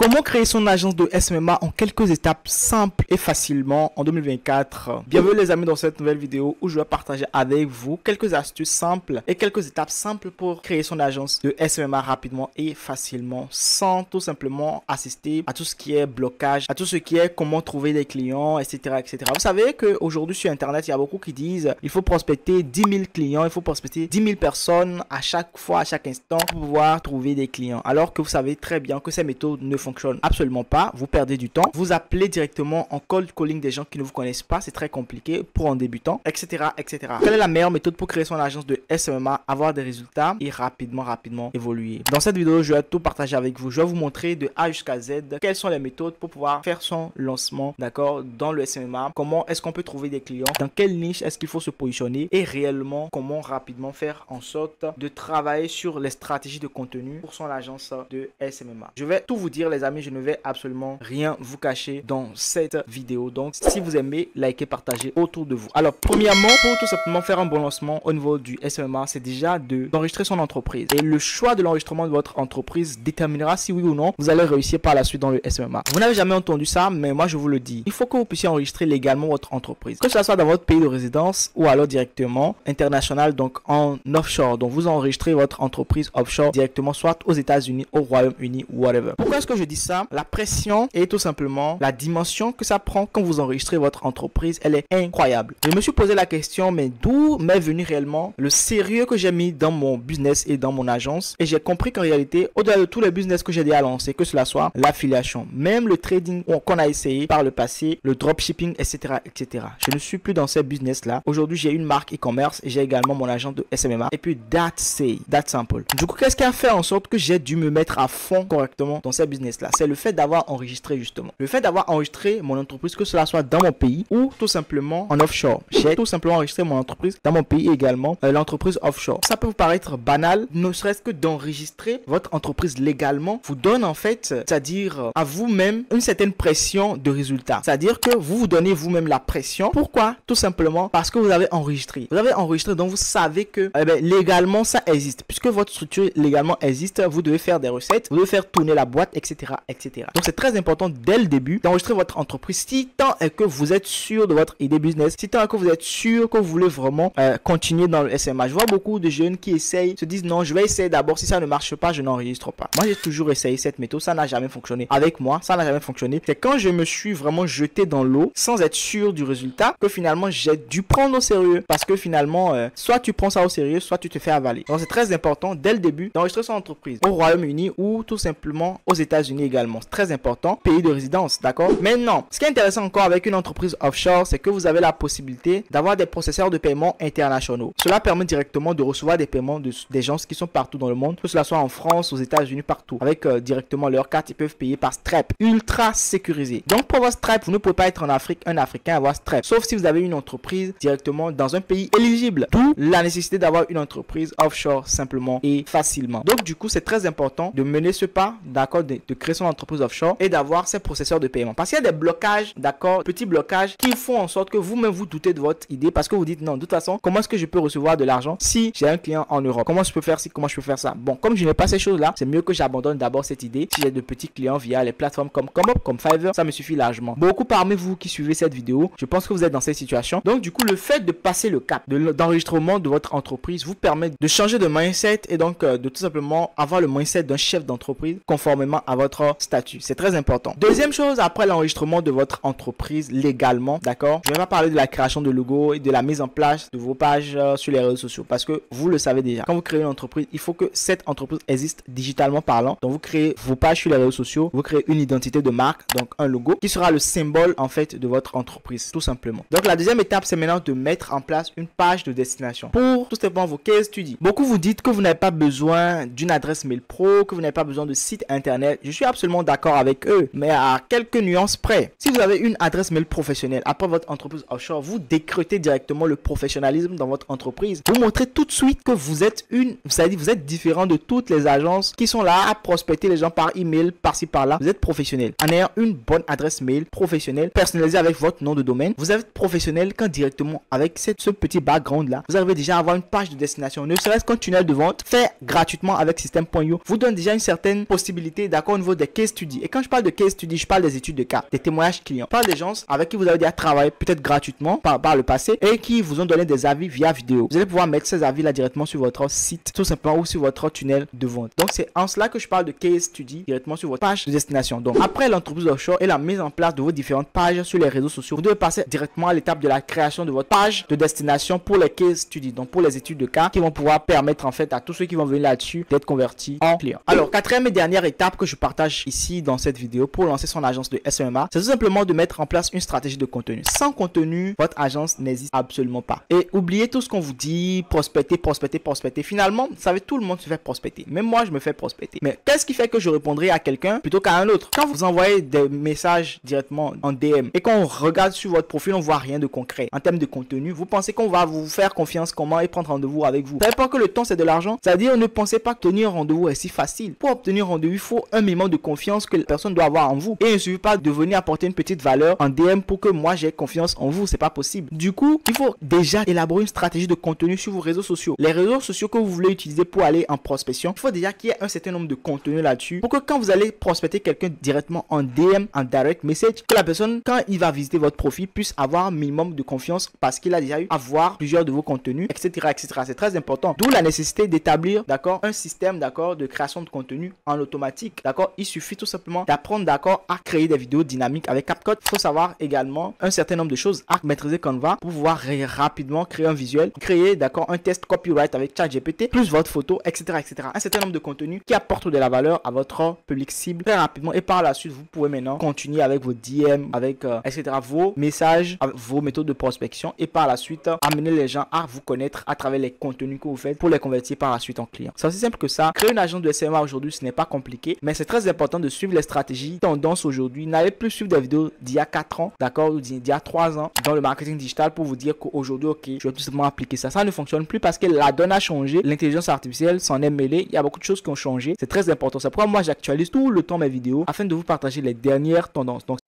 Comment créer son agence de SMMA en quelques étapes simples et facilement en 2024? Bienvenue les amis dans cette nouvelle vidéo où je vais partager avec vous quelques astuces simples et quelques étapes simples pour créer son agence de SMMA rapidement et facilement sans tout simplement assister à tout ce qui est blocage, à tout ce qui est comment trouver des clients, etc. etc. Vous savez qu'aujourd'hui sur internet il y a beaucoup qui disent il faut prospecter 10 000 clients, il faut prospecter 10 000 personnes à chaque fois, à chaque instant pour pouvoir trouver des clients. Alors que vous savez très bien que ces méthodes ne fonctionnent absolument pas, vous perdez du temps, vous appelez directement en cold calling des gens qui ne vous connaissent pas, c'est très compliqué pour un débutant, etc. etc. Quelle est la meilleure méthode pour créer son agence de SMMA, avoir des résultats et rapidement évoluer? Dans cette vidéo, je vais tout partager avec vous. Je vais vous montrer de A jusqu'à Z quelles sont les méthodes pour pouvoir faire son lancement, d'accord, dans le SMMA. Comment est-ce qu'on peut trouver des clients, dans quelle niche est-ce qu'il faut se positionner et réellement comment rapidement faire en sorte de travailler sur les stratégies de contenu pour son agence de SMMA. Je vais tout vous dire les amis, je ne vais absolument rien vous cacher dans cette vidéo. Donc si vous aimez, likez, partagez autour de vous. Alors premièrement, pour tout simplement faire un bon lancement au niveau du SMMA, c'est déjà d'enregistrer son entreprise. Et le choix de l'enregistrement de votre entreprise déterminera si oui ou non vous allez réussir par la suite dans le SMMA. Vous n'avez jamais entendu ça, mais moi je vous le dis. Il faut que vous puissiez enregistrer légalement votre entreprise. Que ce soit dans votre pays de résidence ou alors directement international, donc en offshore. Donc vous enregistrez votre entreprise offshore directement, soit aux États-Unis, au Royaume-Uni, whatever. Pourquoi est-ce que je dis ça? La pression et tout simplement la dimension que ça prend quand vous enregistrez votre entreprise, elle est incroyable. Je me suis posé la question, mais d'où m'est venu réellement le sérieux que j'ai mis dans mon business et dans mon agence? Et j'ai compris qu'en réalité, au-delà de tous les business que j'ai déjà lancés, que cela soit l'affiliation, même le trading qu'on a essayé par le passé, le dropshipping, etc., etc. Je ne suis plus dans ces business-là. Aujourd'hui, j'ai une marque e-commerce et j'ai également mon agent de SMMA. Et puis, that's simple. Du coup, qu'est-ce qui a fait en sorte que j'ai dû me mettre à fond correctement dans ces business-là? C'est le fait d'avoir enregistré justement. Le fait d'avoir enregistré mon entreprise, que cela soit dans mon pays ou tout simplement en offshore. J'ai tout simplement enregistré mon entreprise dans mon pays également, l'entreprise offshore. Ça peut vous paraître banal, ne serait-ce que d'enregistrer votre entreprise légalement vous donne en fait, c'est-à-dire à vous-même une certaine pression de résultat. C'est-à-dire que vous vous donnez vous-même la pression. Pourquoi? Tout simplement parce que vous avez enregistré. Vous avez enregistré, donc vous savez que légalement ça existe. Puisque votre structure légalement existe, vous devez faire des recettes, vous devez faire tourner la boîte, etc. etc. Donc c'est très important dès le début d'enregistrer votre entreprise si tant est que vous êtes sûr de votre idée business, si tant est que vous êtes sûr que vous voulez vraiment continuer dans le SMA. Je vois beaucoup de jeunes qui essayent, se disent non, je vais essayer d'abord, si ça ne marche pas, je n'enregistre pas. Moi j'ai toujours essayé cette méthode, ça n'a jamais fonctionné. Avec moi, ça n'a jamais fonctionné. C'est quand je me suis vraiment jeté dans l'eau sans être sûr du résultat que finalement j'ai dû prendre au sérieux. Parce que finalement, soit tu prends ça au sérieux, soit tu te fais avaler. Donc c'est très important dès le début d'enregistrer son entreprise au Royaume-Uni ou tout simplement aux États-Unis également. C'est très important, pays de résidence, d'accord? Maintenant, ce qui est intéressant encore avec une entreprise offshore, c'est que vous avez la possibilité d'avoir des processeurs de paiement internationaux. Cela permet directement de recevoir des paiements des gens qui sont partout dans le monde, que cela soit en France, aux États-Unis, partout. Avec directement leur carte, ils peuvent payer par Stripe, ultra sécurisé. Donc pour avoir Stripe, vous ne pouvez pas être en Afrique, un Africain avoir Stripe, sauf si vous avez une entreprise directement dans un pays éligible. D'où la nécessité d'avoir une entreprise offshore simplement et facilement. Donc du coup, c'est très important de mener ce pas, d'accord, de créer son entreprise offshore et d'avoir ces processeurs de paiement. Parce qu'il y a des blocages, d'accord, petits blocages qui font en sorte que vous-même vous doutez de votre idée parce que vous dites non, de toute façon, comment est-ce que je peux recevoir de l'argent si j'ai un client en Europe? Comment je peux faire ci? Comment je peux faire ça? Bon, comme je n'ai pas ces choses-là, c'est mieux que j'abandonne d'abord cette idée. Si j'ai de petits clients via les plateformes comme Comop, comme Fiverr, ça me suffit largement. Beaucoup parmi vous qui suivez cette vidéo, je pense que vous êtes dans cette situation. Donc du coup, le fait de passer le cap d'enregistrement de votre entreprise vous permet de changer de mindset et donc de tout simplement avoir le mindset d'un chef d'entreprise conformément à votre statut. C'est très important. Deuxième chose, après l'enregistrement de votre entreprise légalement, d'accord, je vais pas parler de la création de logo et de la mise en place de vos pages sur les réseaux sociaux parce que vous le savez déjà. Quand vous créez une entreprise, il faut que cette entreprise existe digitalement parlant. Donc vous créez vos pages sur les réseaux sociaux, vous créez une identité de marque, donc un logo qui sera le symbole en fait de votre entreprise, tout simplement. Donc la deuxième étape, c'est maintenant de mettre en place une page de destination pour tout simplement vos case studies. Beaucoup vous dites que vous n'avez pas besoin d'une adresse mail pro, que vous n'avez pas besoin de site internet. Je suis absolument d'accord avec eux, mais à quelques nuances près. Si vous avez une adresse mail professionnelle après votre entreprise offshore, vous décrétez directement le professionnalisme dans votre entreprise. Vous montrez tout de suite que vous êtes vous êtes différent de toutes les agences qui sont là à prospecter les gens par email, par-ci par-là. Vous êtes professionnel. En ayant une bonne adresse mail professionnelle, personnalisée avec votre nom de domaine, vous êtes professionnel quand directement avec ce petit background là, vous arrivez déjà à avoir une page de destination. Ne serait-ce qu'un tunnel de vente fait gratuitement avec System.io vous donne déjà une certaine possibilité d'accord au niveau des case studies. Et quand je parle de case studies, je parle des études de cas, des témoignages clients. Je parle des gens avec qui vous avez déjà travaillé peut-être gratuitement par le passé et qui vous ont donné des avis via vidéo. Vous allez pouvoir mettre ces avis là directement sur votre site tout simplement ou sur votre tunnel de vente. Donc c'est en cela que je parle de case study directement sur votre page de destination. Donc après l'entreprise offshore et la mise en place de vos différentes pages sur les réseaux sociaux, vous devez passer directement à l'étape de la création de votre page de destination pour les case studies, donc pour les études de cas qui vont pouvoir permettre en fait à tous ceux qui vont venir là-dessus d'être convertis en clients. Alors quatrième et dernière étape que je partage ici dans cette vidéo pour lancer son agence de SEMA, c'est tout simplement de mettre en place une stratégie de contenu. Sans contenu, votre agence n'existe absolument pas. Et oubliez tout ce qu'on vous dit, prospecter, prospecter, prospecter. Finalement, vous savez, tout le monde se fait prospecter. Même moi, je me fais prospecter. Mais qu'est-ce qui fait que je répondrai à quelqu'un plutôt qu'à un autre? Quand vous envoyez des messages directement en DM et qu'on regarde sur votre profil, on voit rien de concret en termes de contenu, vous pensez qu'on va vous faire confiance comment et prendre rendez-vous avec vous? Vous savez pas que le temps c'est de l'argent? C'est-à-dire, ne pensez pas que tenir rendez-vous est si facile. Pour obtenir rendez-vous, il faut un minimum de confiance que la personne doit avoir en vous. Et il ne suffit pas de venir apporter une petite valeur en DM pour que moi j'ai confiance en vous. C'est pas possible. Du coup, il faut déjà élaborer une stratégie de contenu sur vos réseaux sociaux. Les réseaux sociaux que vous voulez utiliser pour aller en prospection, il faut déjà qu'il y ait un certain nombre de contenus là-dessus pour que quand vous allez prospecter quelqu'un directement en DM, en direct message, que la personne, quand il va visiter votre profil, puisse avoir un minimum de confiance parce qu'il a déjà eu à voir plusieurs de vos contenus, etc., etc. C'est très important. D'où la nécessité d'établir, d'accord, un système, d'accord, de création de contenu en automatique, d'accord. Il suffit tout simplement d'apprendre, d'accord, à créer des vidéos dynamiques avec CapCut. Il faut savoir également un certain nombre de choses à maîtriser Canva pour pouvoir rapidement créer un visuel, créer, d'accord, un test copyright avec ChatGPT, plus votre photo, etc., etc. Un certain nombre de contenus qui apportent de la valeur à votre public cible très rapidement et par la suite, vous pouvez maintenant continuer avec vos DM, avec, etc., vos messages, vos méthodes de prospection et par la suite, amener les gens à vous connaître à travers les contenus que vous faites pour les convertir par la suite en clients. C'est aussi simple que ça. Créer une agence de SMA aujourd'hui, ce n'est pas compliqué, mais c'est très important de suivre les stratégies tendance aujourd'hui. N'allez plus suivre des vidéos d'il y a 4 ans, d'accord, ou d'il y a 3 ans dans le marketing digital pour vous dire qu'aujourd'hui, ok, je vais tout simplement appliquer ça. Ça ne fonctionne plus parce que la donne a changé, l'intelligence artificielle s'en est mêlée, il y a beaucoup de choses qui ont changé. C'est très important. C'est pourquoi moi j'actualise tout le temps mes vidéos afin de vous partager les dernières tendances. Donc,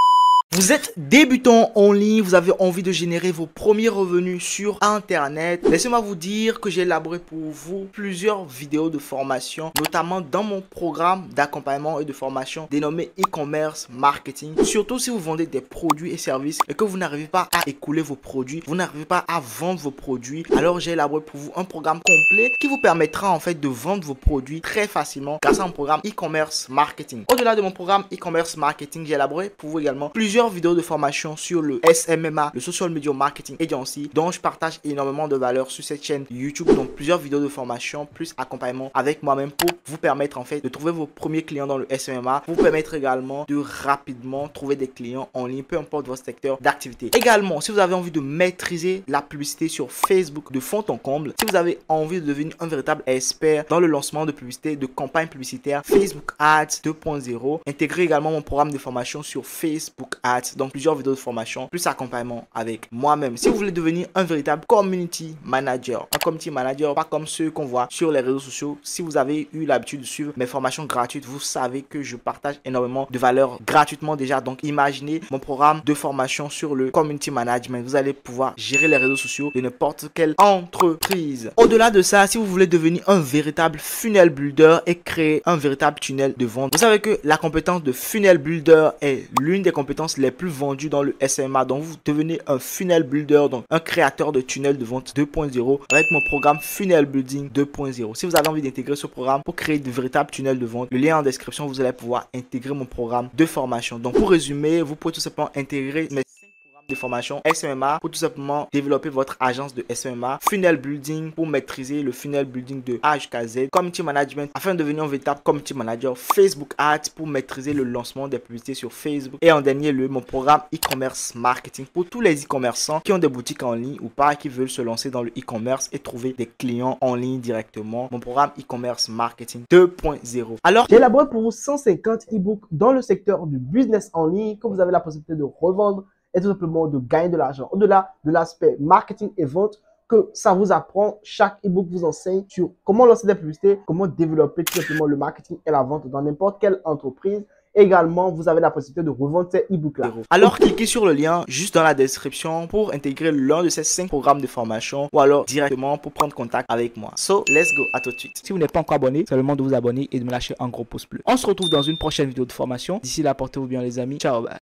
vous êtes débutant en ligne, vous avez envie de générer vos premiers revenus sur Internet. Laissez-moi vous dire que j'ai élaboré pour vous plusieurs vidéos de formation, notamment dans mon programme d'accompagnement et de formation dénommé e-commerce marketing. Surtout si vous vendez des produits et services et que vous n'arrivez pas à écouler vos produits, vous n'arrivez pas à vendre vos produits, alors j'ai élaboré pour vous un programme complet qui vous permettra en fait de vendre vos produits très facilement grâce à un programme e-commerce marketing. Au-delà de mon programme e-commerce marketing, j'ai élaboré pour vous également plusieurs vidéos de formation sur le SMMA, le Social Media Marketing Agency, dont je partage énormément de valeur sur cette chaîne YouTube. Donc plusieurs vidéos de formation plus accompagnement avec moi-même pour vous permettre en fait de trouver vos premiers clients dans le SMMA, vous permettre également de rapidement trouver des clients en ligne, peu importe votre secteur d'activité. Également, si vous avez envie de maîtriser la publicité sur Facebook de fond en comble, si vous avez envie de devenir un véritable expert dans le lancement de publicité, de campagne publicitaire, Facebook Ads 2.0, intégrez également mon programme de formation sur Facebook Ads. Donc plusieurs vidéos de formation plus accompagnement avec moi-même. Si vous voulez devenir un véritable community manager, un community manager pas comme ceux qu'on voit sur les réseaux sociaux, si vous avez eu l'habitude de suivre mes formations gratuites, vous savez que je partage énormément de valeur gratuitement déjà. Donc imaginez mon programme de formation sur le community management. Vous allez pouvoir gérer les réseaux sociaux de n'importe quelle entreprise. Au-delà de ça, si vous voulez devenir un véritable funnel builder et créer un véritable tunnel de vente, vous savez que la compétence de funnel builder est l'une des compétences les plus vendues dans le SMA. Donc vous devenez un funnel builder, donc un créateur de tunnel de vente 2.0 avec mon programme Funnel Building 2.0. Si vous avez envie d'intégrer ce programme pour créer de véritables tunnels de vente, le lien en description, vous allez pouvoir intégrer mon programme de formation. Donc pour résumer, vous pouvez tout simplement intégrer mes de formation SMMA pour tout simplement développer votre agence de SMMA, Funnel Building pour maîtriser le Funnel Building de A jusqu'à Z, Community Management afin de devenir un véritable Community Manager, Facebook Ads pour maîtriser le lancement des publicités sur Facebook et en dernier lieu mon programme e-commerce marketing pour tous les e-commerçants qui ont des boutiques en ligne ou pas, qui veulent se lancer dans le e-commerce et trouver des clients en ligne directement. Mon programme e-commerce marketing 2.0. Alors j'ai élaboré pour vous 150 e-books dans le secteur du business en ligne que vous avez la possibilité de revendre et tout simplement de gagner de l'argent. Au-delà de l'aspect marketing et vente, que ça vous apprend, chaque e-book vous enseigne sur comment lancer des publicités, comment développer tout simplement le marketing et la vente dans n'importe quelle entreprise également, vous avez la possibilité de revendre ces e-books-là. Alors, cliquez sur le lien juste dans la description pour intégrer l'un de ces 5 programmes de formation ou alors directement pour prendre contact avec moi. So, let's go, à tout de suite. Si vous n'êtes pas encore abonné, c'est le moment de vous abonner et de me lâcher un gros pouce bleu. On se retrouve dans une prochaine vidéo de formation. D'ici là, portez-vous bien les amis. Ciao, bye.